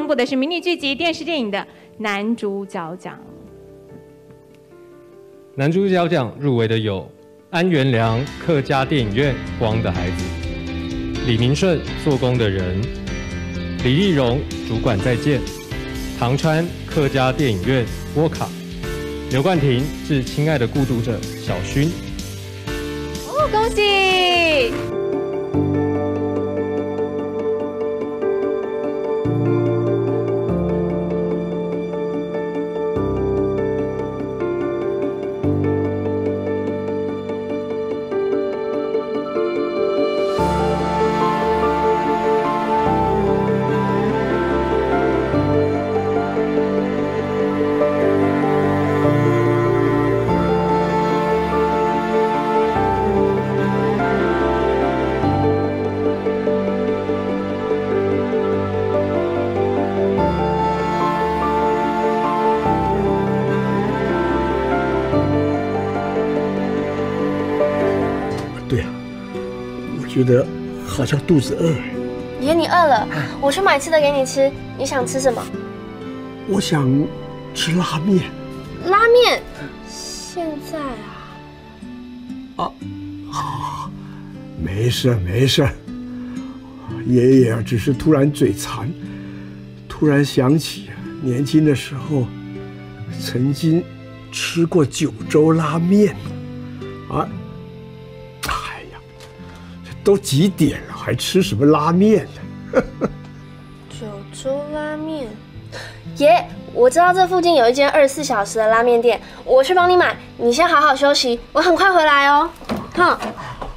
布的是迷你剧集、电视电影的男主角奖。 男主角奖入围的有安元良客家电影院《光的孩子》，李明顺做工的人，李丽蓉主管再见，唐川客家电影院沃卡，刘冠廷致亲爱的孤独者小薰。 哦，恭喜！ 觉得好像肚子饿。 爷，你饿了，我去买吃的给你吃。你想吃什么？ 我想吃拉面。 拉面？现在啊？ 好，没事没事。爷爷只是突然嘴馋，突然想起年轻的时候曾经吃过九州拉面啊。都几点了，还吃什么拉面呢？ 九州拉面，爷，我知道这附近有一间24小时的拉面店，我去帮你买。你先好好休息，我很快回来哦。哼。